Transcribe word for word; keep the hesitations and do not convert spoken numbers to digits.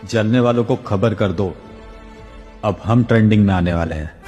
जलने वालों को खबर कर दो, अब हम ट्रेंडिंग में आने वाले हैं।